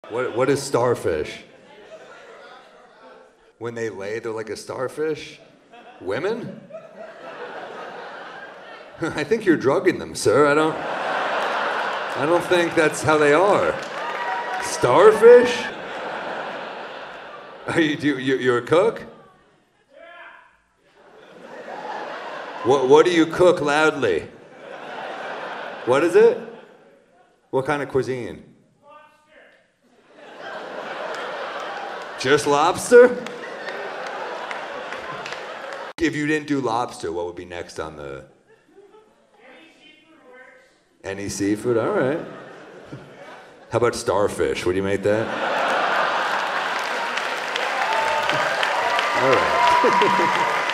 What is starfish? When they lay, they're like a starfish? Women? I think you're drugging them, sir. I don't think that's how they are. Starfish? Are you're a cook? What do you cook loudly? What is it? What kind of cuisine? Just lobster? If you didn't do lobster, what would be next on the... Any seafood? All right. How about starfish? Would you make that? All right.